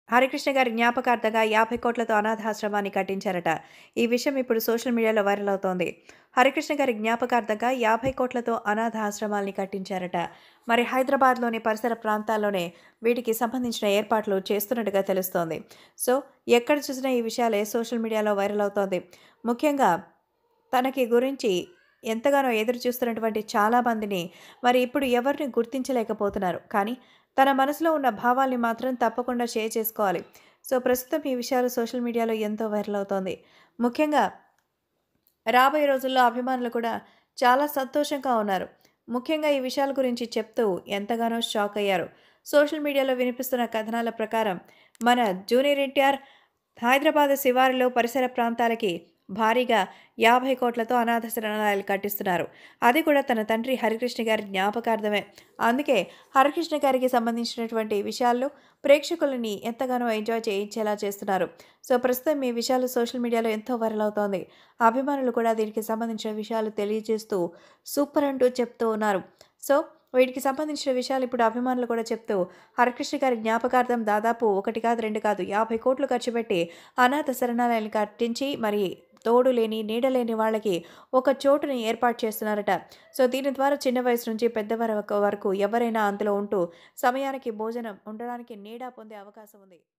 హరికృష్ణ గారి జ్ఞాపకార్థంగా 50,00,00,000తో అనాథాశ్రమాన్ని కట్టించారట. ఈ విషయం ఇప్పుడు సోషల్ మీడియాలో వైరల్ అవుతోంది. హరికృష్ణ గారి జ్ఞాపకార్థంగా 50,00,00,000తో అనాథ ఆశ్రమాల్ని కట్టించారట. మరి హైదరాబాద్‌లోని పరిసర ప్రాంతాల్లోనే వీటికి సంబంధించిన ఏర్పాట్లు చేస్తున్నట్టుగా తెలుస్తోంది. సో, ఎక్కడ చూసినా ఈ విషయాలే సోషల్ మీడియాలో వైరల్ అవుతోంది. ముఖ్యంగా తనకి గురించి ఎంతగానో ఎదురు చూస్తున్నటువంటి చాలా మందిని మరి ఇప్పుడు ఎవరిని గుర్తించలేకపోతున్నారు. కానీ తన మనసులో ఉన్న భావాల్ని మాత్రం తప్పకుండా షేర్ చేసుకోవాలి. సో, ప్రస్తుతం ఈ విషయాలు సోషల్ మీడియాలో ఎంతో వైరల్ అవుతోంది. ముఖ్యంగా రాబోయే రోజుల్లో అభిమానులు కూడా చాలా సంతోషంగా ఉన్నారు. ముఖ్యంగా ఈ విషయాల గురించి చెప్తూ ఎంతగానో షాక్ అయ్యారు. సోషల్ మీడియాలో వినిపిస్తున్న కథనాల ప్రకారం మన జూనియర్ ఎన్టీఆర్ హైదరాబాద్ శివారులో పరిసర ప్రాంతాలకి భారీగా 50,00,00,000తో అనాథ శరణాలయాలు కట్టిస్తున్నారు. అది కూడా తన తండ్రి హరికృష్ణ గారి జ్ఞాపకార్థమే. అందుకే హరికృష్ణ గారికి సంబంధించినటువంటి విషయాల్లో ప్రేక్షకులని ఎంతగానో ఎంజాయ్ చేయించేలా చేస్తున్నారు. సో, ప్రస్తుతం ఈ విషయాలు సోషల్ మీడియాలో ఎంతో వైరల్ అవుతోంది. అభిమానులు కూడా దీనికి సంబంధించిన విషయాలు తెలియజేస్తూ సూపర్ అంటూ చెప్తూ ఉన్నారు. సో, వీటికి సంబంధించిన విషయాలు ఇప్పుడు అభిమానులు కూడా చెప్తూ హరికృష్ణ గారి జ్ఞాపకార్థం దాదాపు 1 కాదు, 2 కాదు 50,00,00,000 ఖర్చుపెట్టి అనాథ శరణాలయాలు కట్టించి మరి తోడు లేని, నీడ లేని వాళ్ళకి ఒక చోటుని ఏర్పాటు చేస్తున్నారట. సో, దీని ద్వారా చిన్న వయసు నుంచి పెద్దవారి వరకు ఎవరైనా అందులో ఉంటూ సమయానికి భోజనం, ఉండడానికి నీడ పొందే అవకాశం ఉంది.